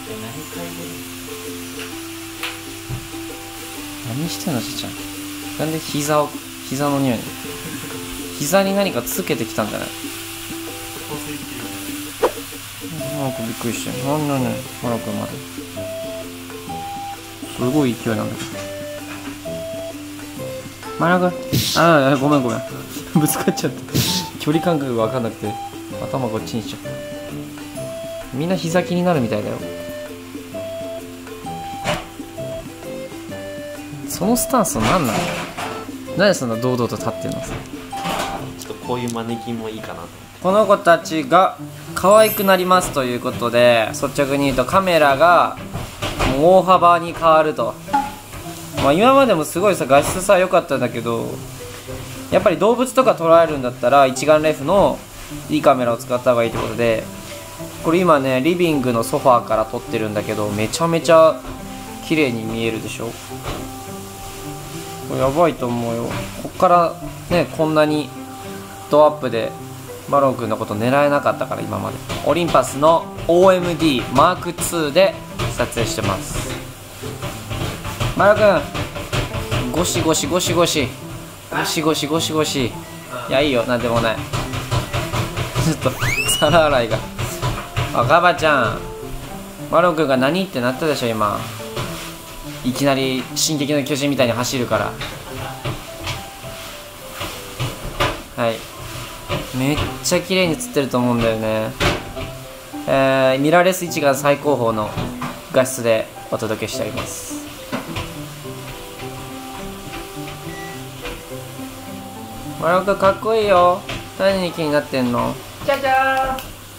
何してんのしーちゃん。なんで膝の匂いに膝に何かつけてきたんじゃない？マロ君びっくりしてる。なんマロ君まですごい勢いなんだけど。マロ君、ごめんぶつかっちゃって距離感覚が分かんなくて頭こっちにしちゃった。みんな膝気になるみたいだよ。そのスタンスは何なの？なんでそんな堂々と立ってるの？ ちょっとこういうマネキンもいいかなと思って。 この子たちが可愛くなりますということで、率直に言うとカメラがもう大幅に変わると。今までもすごいさ画質さ良かったんだけど、やっぱり動物とか捉えるんだったら一眼レフのいいカメラを使った方がいいってことで、これ今ねリビングのソファーから撮ってるんだけど、めちゃめちゃ綺麗に見えるでしょ。これやばいと思うよ。こっからねこんなにドアップでマロン君のこと狙えなかったから。今までオリンパスの OMD M2 で撮影してます。マロ君ゴシゴシゴシゴシゴシゴシゴシゴシ。いやいいよ、なんでもない。ちょっと皿洗いが。ガバちゃん、マロン君が何ってなったでしょ今。いきなり進撃の巨人みたいに走るから。はい、めっちゃ綺麗に映ってると思うんだよね。ミラーレス一眼最高峰の画質でお届けしております。マロン君かっこいいよ。何に気になってんの？じゃじゃ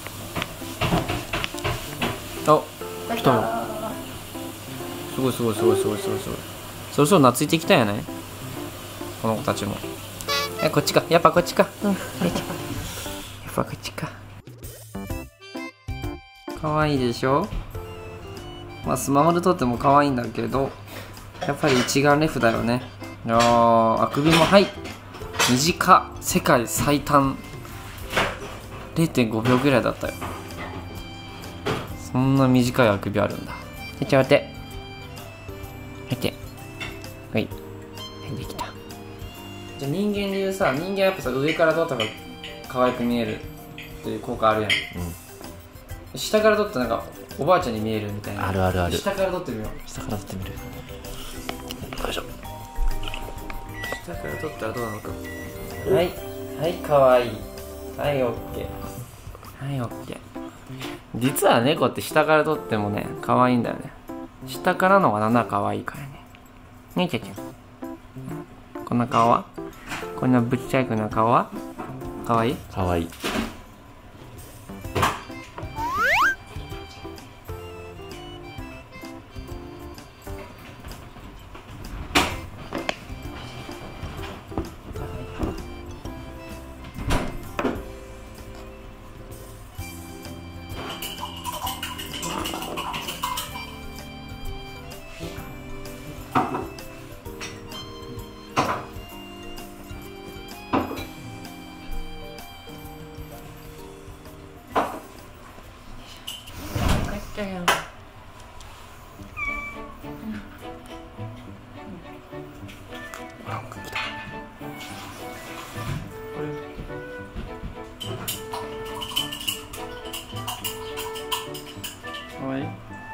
ーん。お、来たの。すごい。そろそろ懐いてきたんやない？この子たちも。こっちか。やっぱこっちか。やっぱこっちか。かわいいでしょ？スマホで撮ってもかわいいんだけど、やっぱり一眼レフだよね。あくびも短。世界最短 0.5 秒ぐらいだったよ。そんな短いあくびあるんだ。ちょっと待って。はい、できた。じゃあ人間でいうさ、人間やっぱさ上から撮った方が可愛く見えるっていう効果あるやん。下から撮ったらなんかおばあちゃんに見えるみたいな。 ある。 下から撮ってみよう。 下から撮ってみる。よいしょ。 下から撮ったらどうなのか。はい、かわいい。はい、オッケー。実は猫って下から撮ってもね可愛いんだよね。下からのがなんなら可愛いからね。ねえちゃちゃん、こんな顔は？こんなぶっちゃいくな顔は可愛い？ かわいい。 かわいい。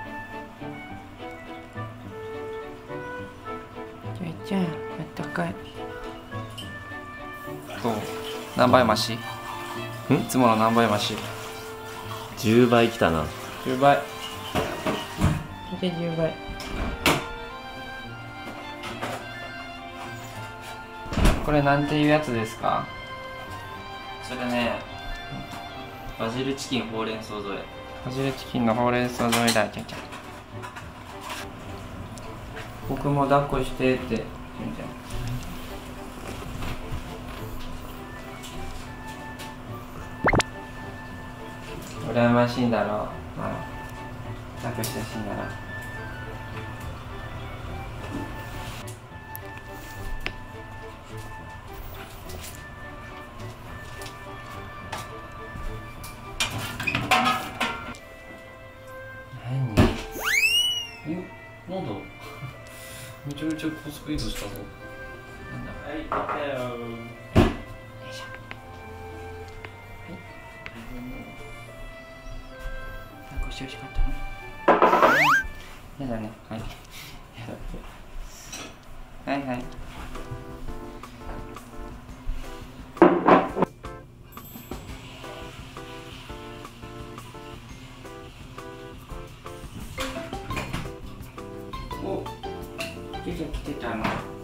ちゃん、あったかい。どう？何倍増し？いつもの何倍増し ？10倍きたな。 10倍。10倍。これなんていうやつですか？それね、バジルチキンほうれん草添え。バジルチキンのほうれん草添えだ。ちゃちゃ。僕も抱っこしてって。ちゃちゃ。羨ましいんだろう。抱っこしてほしいんだろう。 ちゃめちゃ高速移動したぞ。なんだ。はい、来たよ。よいしょ。はい。なんかしてほしかったの？やだね。はい。やだって。はいはい。お、来てたの。